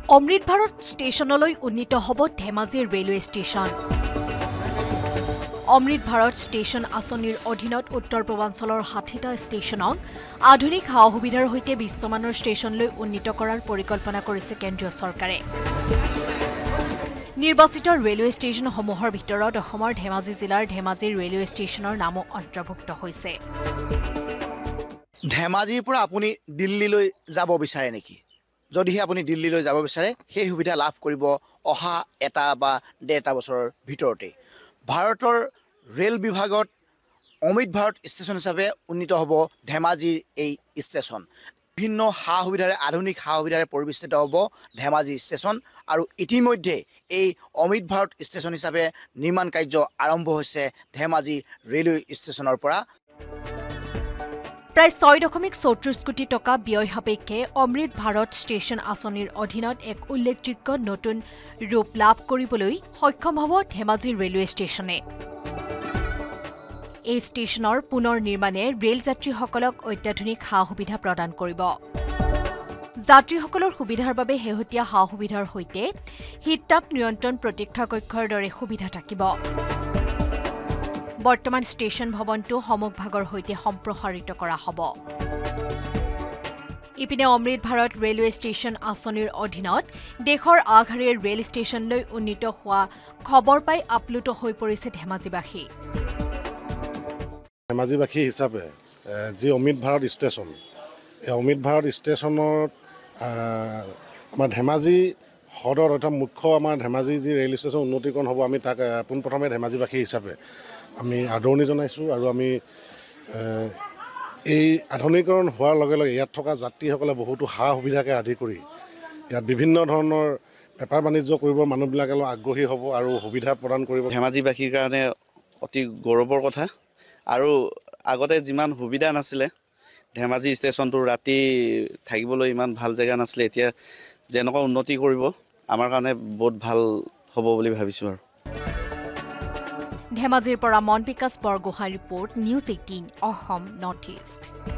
অমৃত ভাৰত ষ্টেচনলৈ উন্নীত হ'ব ধেমাজিৰ railway station. Amrit Bharat station আঁচনিৰ অধীনত উত্তৰ পূৰ্বাঞ্চলৰ ৬০টা ষ্টেচনক আধুনিক সা সুবিধাৰ সৈতে বিশ্বমানৰ ষ্টেচনলৈ উন্নীত কৰাৰ পৰিকল্পনা কৰিছে কেন্দ্ৰীয় চৰকাৰে। নিৰ্বাচিত ৰেলৱে ষ্টেচনসমূহৰ ভিতৰত অসমৰ ধেমাজি জিলাৰ ধেমাজি ৰেলৱে ষ্টেচনৰ নামো অন্তৰ্ভুক্ত হৈছে। ধেমাজিৰ পৰা আপুনি দিল্লীলৈ যাব বিচাৰে নেকি? যদিহে আপুনি দিল্লীলৈ যাব বিচাৰে সেই সুবিধা লাভ কৰিব অহা এটা বা ডেৰটা বছৰৰ ভিতৰতে। ভাৰতৰ ৰেল বিভাগত অমৃত ভাৰত ষ্টেচন হিচাপে উন্নীত হ'ব ধেমাজিৰ এই ষ্টেচন। বিভিন্ন সা সুবিধাৰে আধুনিক সা সুবিধাৰে পৰিবেষ্টিত হ'ব ধেমাজি ষ্টেচন আৰু ইতিমধ্যে এই অমৃত ভাৰত ষ্টেচন হিচাপে নিৰ্মাণ কাৰ্য আৰম্ভ হৈছে ধেমাজি ৰেলৱে ষ্টেচনৰ পৰা। প্ৰায় ৬.৩৪ কোটি টকা ব্যয় সাপেক্ষে অমৃত ভাৰত ষ্টেচন আঁচনিৰ অধীনত এক উল্লেখযোগ্য নতুন ৰূপ লাভ কৰিবলৈ সক্ষম হ'ব ধেমাজি ৰেলৱে ষ্টেচনে। এই ষ্টেচনৰ পুনৰ নিৰ্মাণে ৰেল যাত্ৰীসকলক অত্যাধুনিক সা সুবিধা প্ৰদান কৰিব। যাত্ৰীসকলৰ সুবিধাৰ বাবে শেহতীয়া সা সুবিধাৰ সৈতে শীততাপ নিয়ন্ত্ৰণ প্ৰতীক্ষা কক্ষৰ দৰে সুবিধা থাকিব। বৰ্তমান ষ্টেচন ভৱনটো সমুখভাগৰ সৈতে সম্প্ৰসাৰিত কৰা হ'ব। ইপিনে অমৃত ভাৰত ৰেলৱে ষ্টেচন আঁচনিৰ অধীনত দেশৰ আগশাৰীৰ ৰেল ষ্টেচনলৈ উন্নীত হোৱা খবৰ পাই আপ্লুত হৈ পৰিছে ধেমাজিবাসী। ধেমাজিবাসী হিচাপে যি অমৃত ভাৰত ষ্টেচন, এই অমৃত ভাৰত ষ্টেচনত আমাৰ ধেমাজি সদৰ অৰ্থাৎ মুখ্য আমাৰ ধেমাজি যি ৰেল ষ্টেচন উন্নতিকৰণ হ'ব, আমি তাক পোনপ্ৰথমে ধেমাজিবাসী হিচাপে আমি আদৰণি জনাইছোঁ। আৰু আমি এই আধুনিকৰণ হোৱাৰ লগে লগে ইয়াত থকা যাত্ৰীসকলে বহুতো সা সুবিধাকে আদি কৰি ইয়াত বিভিন্ন ধৰণৰ বেপাৰ বাণিজ্য কৰিব মানুহবিলাকে অলপ আগ্ৰহী হ'ব আৰু সুবিধা প্ৰদান কৰিব। ধেমাজিবাসীৰ কাৰণে অতি গৌৰৱৰ কথা। আৰু আগতে যিমান সুবিধা নাছিলে, ধেমাজি ষ্টেচনটো ৰাতি থাকিবলৈ ইমান ভাল জেগা নাছিলে, এতিয়া যেনেকুৱা উন্নতি কৰিব আমাৰ কাৰণে বহুত ভাল হ'ব বুলি ভাবিছোঁ। আৰু ধেমাজিৰ পৰা মন বিকাশ বৰগোহাঁইৰ ৰিপৰ্ট, News18 Assam Northeast।